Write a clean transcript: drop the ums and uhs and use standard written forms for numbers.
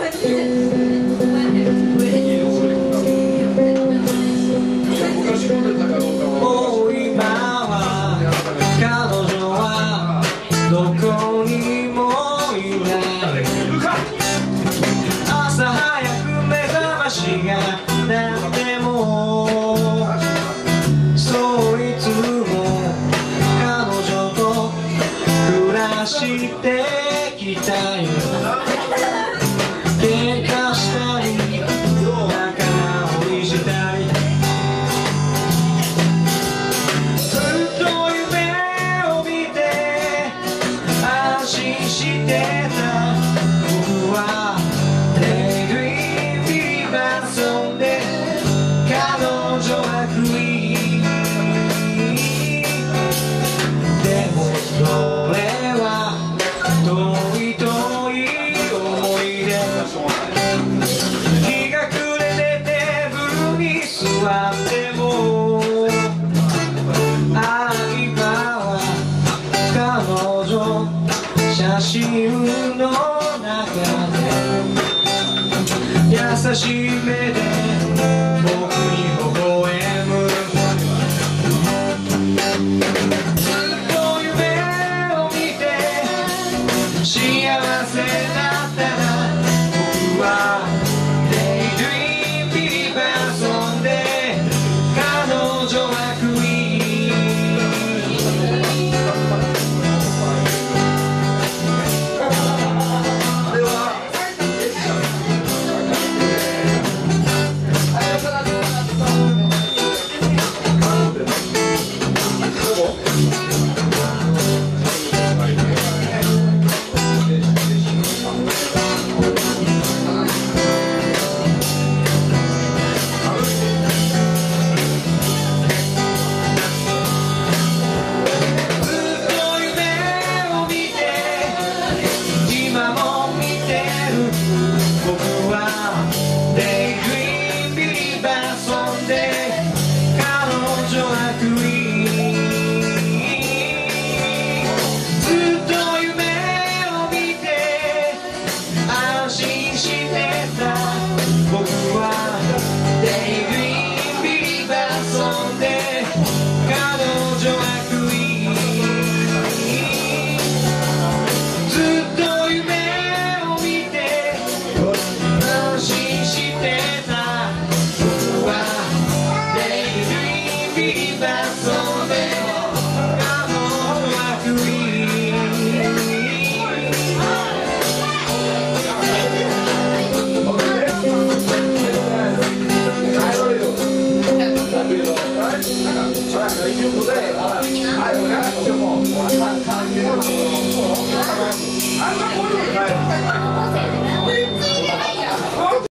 もう今は彼女はどこにもいない。朝早く目覚ましが鳴ってもそいつも彼女と暮らしてきたよ。喧嘩したり仲直りしたりずっと夢を見て安心してた。僕はデイドリームビリーバーソンで彼女はクイーンでもそれは遠い遠い思い出。日が暮れてテーブルに座っても相場は彼女写真の中で優しい目で僕に微笑む。ずっと夢を見て幸せだったら僕はデイドリームビリーバーソンで彼女はクイー